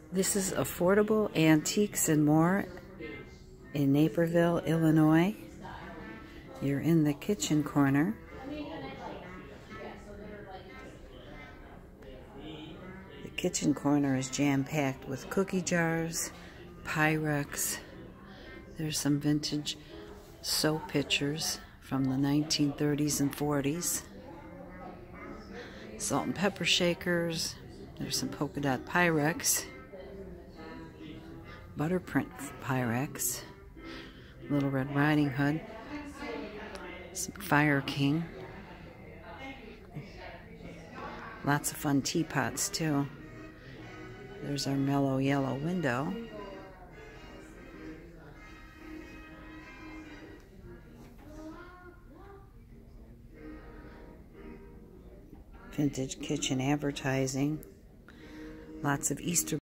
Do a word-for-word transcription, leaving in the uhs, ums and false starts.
This is Affordable Antiques and More in Naperville, Illinois. You're in the kitchen corner. The kitchen corner is jam-packed with cookie jars, Pyrex. There's some vintage soap pitchers from the nineteen thirties and forties. Salt and pepper shakers. There's some polka dot Pyrex. Butter print Pyrex. Little Red Riding Hood. Some Fire King. Lots of fun teapots too. There's our mellow yellow window. Vintage kitchen advertising. Lots of Easter